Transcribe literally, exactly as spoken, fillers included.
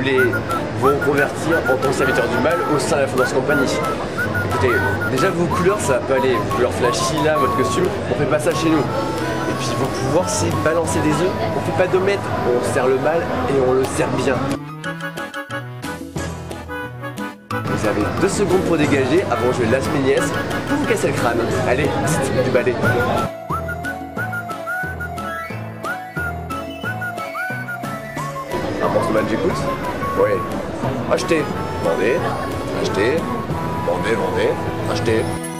voulez vous reconvertir en tant que serviteur du mal au sein de la Founders Company. Écoutez, déjà vos couleurs ça va pas aller, vos couleurs flashy là, votre costume, on fait pas ça chez nous. Et puis vos pouvoirs c'est balancer des œufs, on fait pas d'omelette, on sert le mal et on le sert bien. Vous avez deux secondes pour dégager avant de jouer Last Minies pour vous casser le crâne. Allez, dites du balai. Un morceau de j'écoute? Oui. Achetez, vendez, achetez, vendez, vendez, achetez.